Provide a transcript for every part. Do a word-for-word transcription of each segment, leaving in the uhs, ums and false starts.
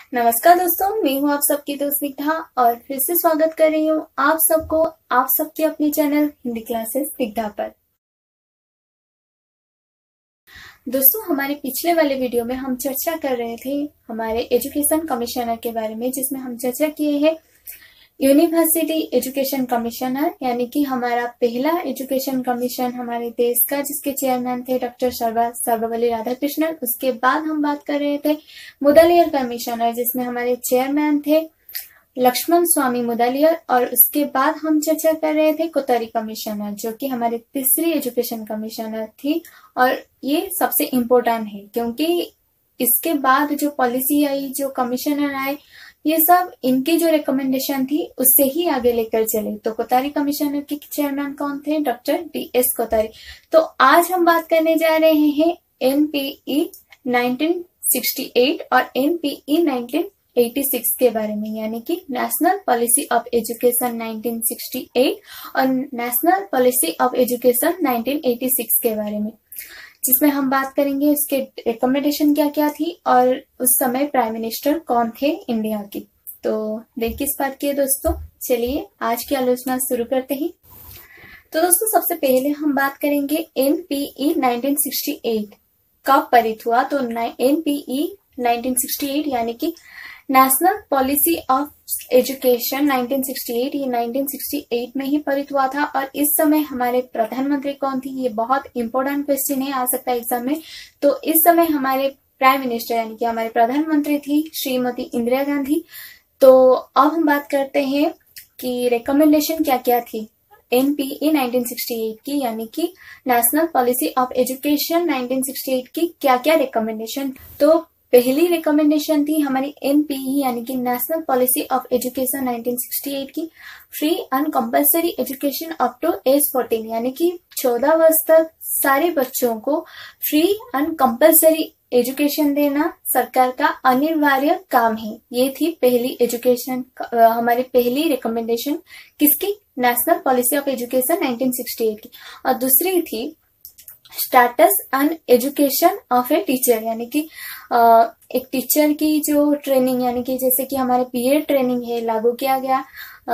नमस्कार दोस्तों, मैं हूँ आप सबकी दोस्त विद्या और फिर से स्वागत कर रही हूँ आप सबको आप सबके अपने चैनल हिंदी क्लासेस विद्या पर। दोस्तों, हमारे पिछले वाले वीडियो में हम चर्चा कर रहे थे हमारे एजुकेशन कमिश्नर के बारे में, जिसमें हम चर्चा किए हैं यूनिवर्सिटी एजुकेशन कमिश्नर, यानी कि हमारा पहला एजुकेशन कमीशन हमारे देश का, जिसके चेयरमैन थे डॉक्टर सर्वपल्ली राधाकृष्णन। उसके बाद हम बात कर रहे थे मुदलियर कमिश्नर, जिसमें हमारे चेयरमैन थे लक्ष्मण स्वामी मुदलियर। और उसके बाद हम चर्चा कर रहे थे कोतरी कमिश्नर, जो कि हमारे तीसरी एजुकेशन कमिश्नर थी। और ये सबसे इम्पोर्टेंट है क्योंकि इसके बाद जो पॉलिसी आई, जो कमिश्नर आए, ये सब इनकी जो रिकमेंडेशन थी उससे ही आगे लेकर चले। तो कोतारी कमिश्नर के चेयरमैन कौन थे? Doctor D S Kothari. तो आज हम बात करने जा रहे हैं एनपीई नाइनटीन सिक्सटी एट और एनपीई नाइनटीन एटी सिक्स के बारे में, यानी कि national policy of education nineteen sixty eight और national policy of education nineteen eighty six के बारे में, जिसमें हम बात करेंगे उसके रिकमेंडेशन क्या क्या थी और उस समय प्राइम मिनिस्टर कौन थे इंडिया की। तो देर किस बात की है दोस्तों, चलिए आज की आलोचना शुरू करते हैं। तो दोस्तों, सबसे पहले हम बात करेंगे एनपीई नाइनटीन सिक्सटी एट कब पारित हुआ। तो एनपीई नाइनटीन सिक्सटी एट यानी कि national policy of education nineteen sixty eight, ये नाइनटीन सिक्सटी एट में ही पारित हुआ था। और इस समय हमारे प्रधानमंत्री कौन थी? ये बहुत इंपॉर्टेंट क्वेश्चन है, आ सकता है एग्जाम में। तो इस समय हमारे प्राइम मिनिस्टर यानी कि हमारे प्रधानमंत्री थी श्रीमती इंदिरा गांधी। तो अब हम बात करते हैं कि रिकमेंडेशन क्या क्या थी एनपीई नाइनटीन सिक्सटी एट की, यानी कि national policy of education nineteen sixty eight की क्या क्या रिकमेंडेशन। तो पहली रिकमेंडेशन थी हमारी एनपीई यानी कि national policy of education nineteen sixty eight की, free and compulsory education up to age fourteen, यानी कि चौदह वर्ष तक सारे बच्चों को फ्री एंड कंपल्सरी एजुकेशन देना सरकार का अनिवार्य काम है। ये थी पहली एजुकेशन हमारी पहली रिकमेंडेशन किसकी? National policy of education nineteen sixty eight की। और दूसरी थी status and education of a teacher, यानी कि एक टीचर की जो ट्रेनिंग, यानी कि जैसे कि हमारे बीएड ट्रेनिंग है, लागू किया गया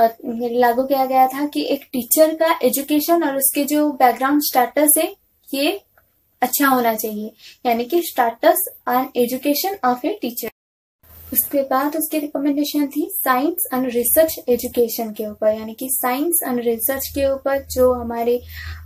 लागू किया गया था कि एक टीचर का एजुकेशन और उसके जो बैकग्राउंड स्टेटस है ये अच्छा होना चाहिए, यानी कि status and education of a teacher. उसके बाद उसकी रिकमेंडेशन थी साइंस एंड रिसर्च एजुकेशन के ऊपर, यानी कि साइंस एंड रिसर्च के ऊपर जो हमारे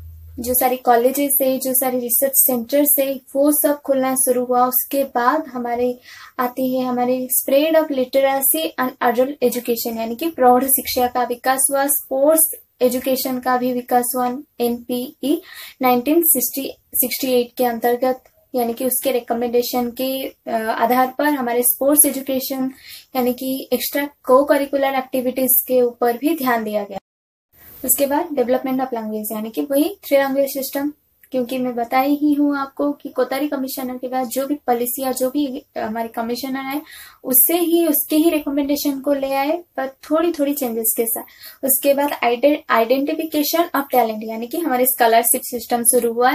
जो सारी कॉलेजेस है, जो सारे रिसर्च सेंटर्स है, वो सब खुलना शुरू हुआ। उसके बाद हमारे आती है हमारे spread of literacy and adult education, यानी कि प्रौढ़ शिक्षा का विकास हुआ, स्पोर्ट्स एजुकेशन का भी विकास हुआ एनपीई नाइनटीन सिक्सटी एट के अंतर्गत, यानी कि उसके रिकमेंडेशन के आधार पर हमारे स्पोर्ट्स एजुकेशन यानी कि एक्स्ट्रा को करिकुलर एक्टिविटीज के ऊपर भी ध्यान दिया गया। उसके बाद डेवलपमेंट ऑफ लैंग्वेज, यानी कि वही थ्री लैंग्वेज सिस्टम, क्योंकि मैं बताई ही हूँ आपको कि कोतारी कमिश्नर के बाद जो भी पॉलिसी या जो भी हमारे कमिश्नर आए उससे ही उसके ही रिकमेंडेशन को ले आए, पर थोड़ी थोड़ी चेंजेस के साथ। उसके बाद आइडेंटिफिकेशन ऑफ टैलेंट, यानी कि हमारे स्कॉलरशिप सिस्टम शुरू हुआ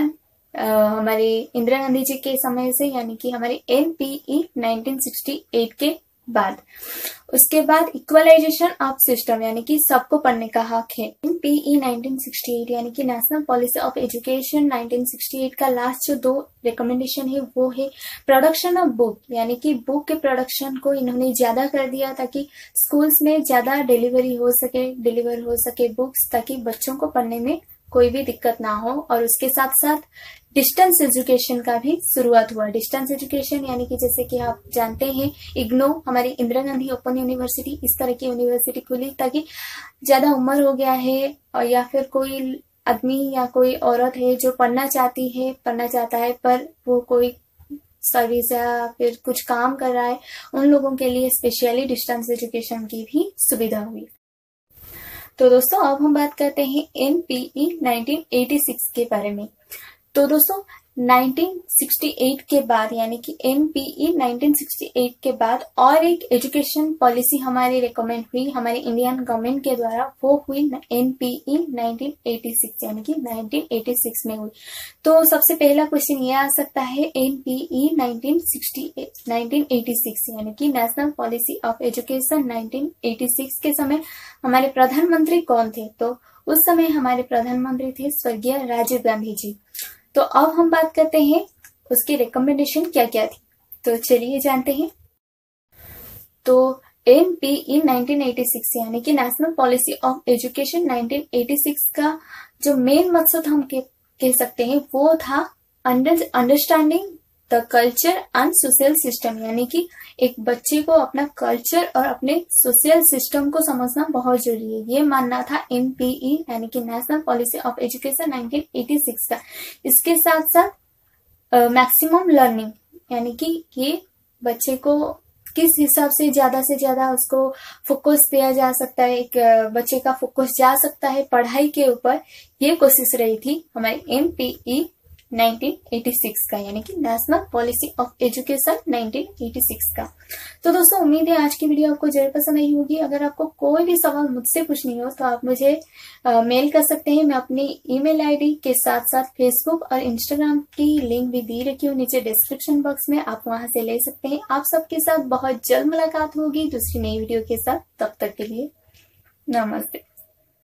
हमारे इंदिरा गांधी जी के समय से, यानी कि हमारे एनपीई नाइनटीन सिक्सटी एट के बाद। उसके बाद इक्वलाइजेशन ऑफ सिस्टम, यानी कि सबको पढ़ने का हक है। एनपीई नाइनटीन सिक्सटी एट यानी कि national policy of education nineteen sixty eight का लास्ट जो दो रिकमेंडेशन है वो है प्रोडक्शन ऑफ बुक, यानी कि बुक के प्रोडक्शन को इन्होंने ज्यादा कर दिया ताकि स्कूल्स में ज्यादा डिलीवरी हो सके डिलीवर हो सके बुक्स, ताकि बच्चों को पढ़ने में कोई भी दिक्कत ना हो। और उसके साथ साथ डिस्टेंस एजुकेशन का भी शुरुआत हुआ। डिस्टेंस एजुकेशन यानी कि जैसे कि आप जानते हैं इग्नो, हमारी इंदिरा गांधी ओपन यूनिवर्सिटी, इस तरह की यूनिवर्सिटी खुली ताकि ज्यादा उम्र हो गया है और या फिर कोई आदमी या कोई औरत है जो पढ़ना चाहती है पढ़ना चाहता है पर वो कोई सर्विस या फिर कुछ काम कर रहा है, उन लोगों के लिए स्पेशली डिस्टेंस एजुकेशन की भी सुविधा हुई। तो दोस्तों, अब हम बात करते हैं एनपीई नाइनटीन एटी सिक्स के बारे में। तो दोस्तों, नाइनटीन सिक्सटी एट के बाद यानी कि N P E nineteen sixty eight के बाद और एक एजुकेशन पॉलिसी हमारी रिकमेंड हुई हमारे इंडियन गवर्नमेंट के द्वारा, वो हुई N P E nineteen eighty six यानी कि नाइनटीन एटी सिक्स में हुई। तो सबसे पहला क्वेश्चन ये आ सकता है N P E nineteen eighty six यानी कि national policy of education nineteen eighty six के समय हमारे प्रधानमंत्री कौन थे? तो उस समय हमारे प्रधानमंत्री थे स्वर्गीय राजीव गांधी जी। तो अब हम बात करते हैं उसकी रिकमेंडेशन क्या क्या थी। तो चलिए जानते हैं। तो N P E nineteen eighty six यानी कि national policy of education nineteen eighty six का जो मेन मकसद हम कह सकते हैं वो था understanding the culture and social system, यानी कि एक बच्चे को अपना कल्चर और अपने सोशल सिस्टम को समझना बहुत जरूरी है। ये मानना था एन पी ई यानी कि national policy of education nineteen eighty six का। इसके साथ साथ मैक्सिमम लर्निंग यानी कि ये बच्चे को किस हिसाब से ज्यादा से ज्यादा उसको फोकस दिया जा सकता है, एक बच्चे का फोकस जा सकता है पढ़ाई के ऊपर, ये कोशिश रही थी हमारे N P E nineteen eighty six का यानी कि national policy of education nineteen eighty six का। तो दोस्तों उम्मीद है आज की वीडियो आपको जरूर पसंद आई होगी। अगर आपको कोई भी सवाल मुझसे पूछनी हो तो आप मुझे आ, मेल कर सकते हैं। मैं अपनी ईमेल आईडी के साथ साथ फेसबुक और इंस्टाग्राम की लिंक भी दी रखी हूँ नीचे डिस्क्रिप्शन बॉक्स में, आप वहां से ले सकते हैं। आप सबके साथ बहुत जल्द मुलाकात होगी दूसरी नई वीडियो के साथ। तब तक के लिए नमस्ते।